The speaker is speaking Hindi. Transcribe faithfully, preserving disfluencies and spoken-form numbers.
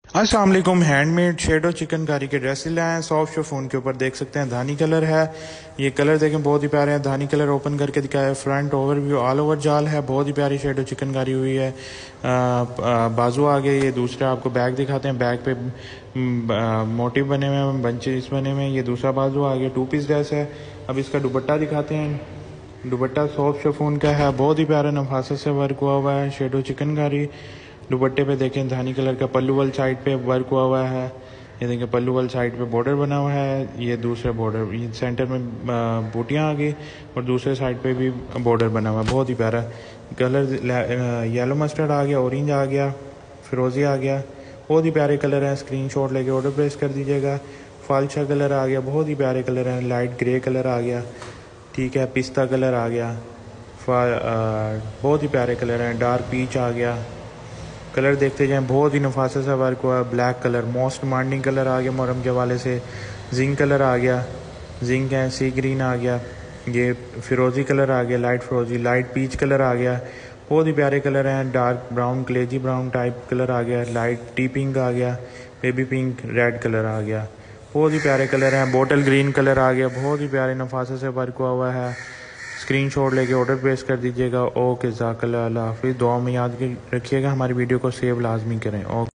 अस्सलाम वालेकुम। हैंडमेड शेडो चिकनकारी के ड्रेसेस लाए हैं। सॉफ्ट शिफॉन के ऊपर देख सकते हैं धानी कलर है। ये कलर देखें बहुत ही प्यारे हैं। धानी कलर ओपन करके दिखाया है। फ्रंट ओवरव्यू ऑल ओवर जाल है। बहुत ही प्यारी शेडो चिकनकारी हुई है। आ, आ, बाजू आगे ये दूसरा आपको बैग दिखाते हैं। बैग पे मोटिव बने हुए हैं, बंचेस बने हुए हैं। ये दूसरा बाजू आगे टू पीस ड्रेस है। अब इसका दुपट्टा दिखाते हैं। दुपट्टा सॉफ्ट शिफॉन का है। बहुत ही प्यारा नफासत से वर्क हुआ हुआ है। शेडो चिकनकारी दुपट्टे पे देखें धानी कलर का पल्लू वाल साइड पे वर्क हुआ हुआ है। ये देखें पल्लू वाल साइड पे बॉर्डर बना हुआ है। ये दूसरा बॉर्डर, ये सेंटर में बूटियाँ आ गई और दूसरे साइड पे भी बॉर्डर बना हुआ है। बहुत ही प्यारा कलर। येलो मस्टर्ड आ गया, ऑरेंज आ गया, फिरोजी आ गया। बहुत ही प्यारे कलर हैं। स्क्रीनशॉट लेके ऑर्डर प्लेस कर दीजिएगा। फालशा कलर आ गया, बहुत ही प्यारे कलर हैं। लाइट ग्रे कलर आ गया, ठीक है। पिस्ता कलर आ गया, बहुत ही प्यारे कलर हैं। डार्क पीच आ गया। कलर देखते जाएं, बहुत ही नफासा सा वर्क हुआ। Black colour most demanding colour आ गया मुहर्रम के हवाले से। जिंक कलर आ गया, जिंक है। सी ग्रीन आ गया। ये फिरोजी कलर आ गया, लाइट फिरोजी। लाइट पीच कलर आ गया, बहुत ही प्यारे कलर हैं। डार्क ब्राउन, क्लेजी ब्राउन टाइप कलर आ गया। लाइट टी पिंक आ गया, बेबी पिंक, रेड कलर आ गया। बहुत ही प्यारे कलर हैं। बोटल ग्रीन कलर आ गया, बहुत ही प्यारे नफासा से वर्क हुआ हुआ है। स्क्रीनशॉट लेके ऑर्डर प्लेस कर दीजिएगा। ओके, जाकल्ला, अल्लाह हाफिज़। दुआ में याद रखिएगा, हमारी वीडियो को सेव लाजमी करें। ओके।